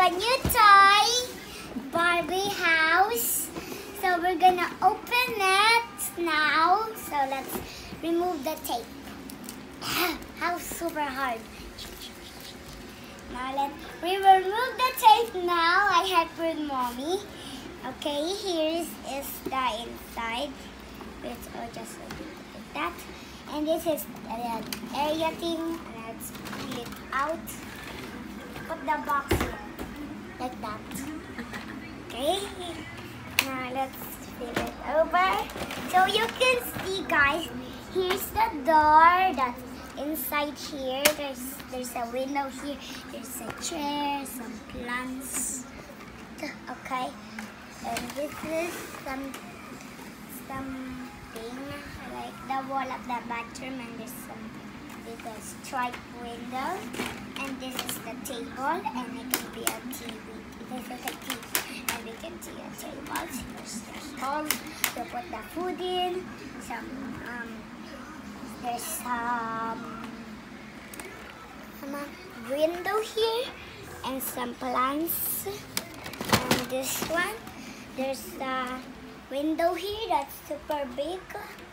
a new toy, Barbie house. So we're gonna open it now. So let's remove the tape. How super hard. Now we will remove the tape now. I help with mommy. Okay, here is the inside. It's just like that. And this is the area thing. Let's pull it out. Put the box here. Like that. Okay. Now let's flip it over. So you can see, guys, here's the door that's inside here. There's a window here. There's a chair, some plants. Okay. And this is something like the wall of the bathroom, and there's some little striped window. And this is the table, and it can be a TV. This is a TV, and we can see a table. There's the hole to put the food in. There's some window here, and some plants. And this one, there's a window here that's super big.